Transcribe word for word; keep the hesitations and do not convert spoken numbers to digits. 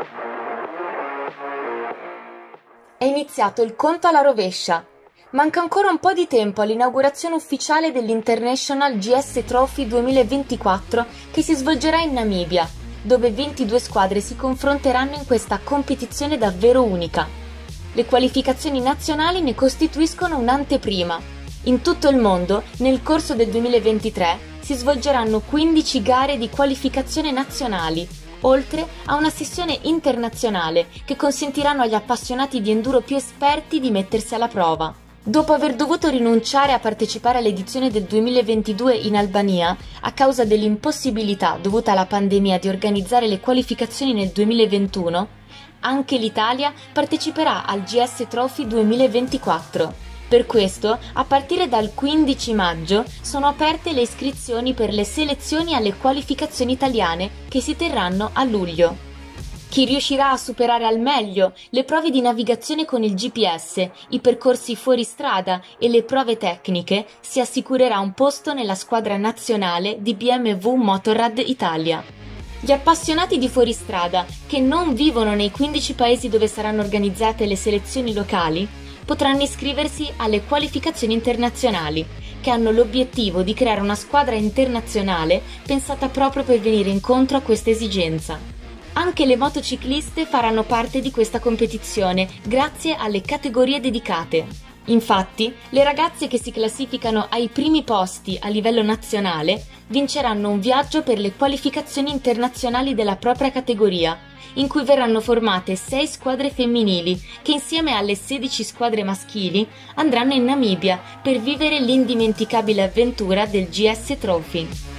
È iniziato il conto alla rovescia. Manca ancora un po' di tempo all'inaugurazione ufficiale dell'International G S Trophy duemilaventiquattro che si svolgerà in Namibia, dove ventidue squadre si confronteranno in questa competizione davvero unica. Le qualificazioni nazionali ne costituiscono un'anteprima. In tutto il mondo, nel corso del duemilaventitré, si svolgeranno quindici gare di qualificazione nazionali, oltre a una sessione internazionale che consentiranno agli appassionati di enduro più esperti di mettersi alla prova. Dopo aver dovuto rinunciare a partecipare all'edizione del duemilaventidue in Albania a causa dell'impossibilità dovuta alla pandemia di organizzare le qualificazioni nel duemilaventuno, anche l'Italia parteciperà al G S Trophy duemilaventiquattro. Per questo, a partire dal quindici maggio, sono aperte le iscrizioni per le selezioni alle qualificazioni italiane che si terranno a luglio. Chi riuscirà a superare al meglio le prove di navigazione con il G P S, i percorsi fuori strada e le prove tecniche si assicurerà un posto nella squadra nazionale di B M W Motorrad Italia. Gli appassionati di fuoristrada che non vivono nei quindici paesi dove saranno organizzate le selezioni locali potranno iscriversi alle qualificazioni internazionali, che hanno l'obiettivo di creare una squadra internazionale pensata proprio per venire incontro a questa esigenza. Anche le motocicliste faranno parte di questa competizione grazie alle categorie dedicate. Infatti, le ragazze che si classificano ai primi posti a livello nazionale vinceranno un viaggio per le qualificazioni internazionali della propria categoria, in cui verranno formate sei squadre femminili che insieme alle sedici squadre maschili andranno in Namibia per vivere l'indimenticabile avventura del G S Trophy.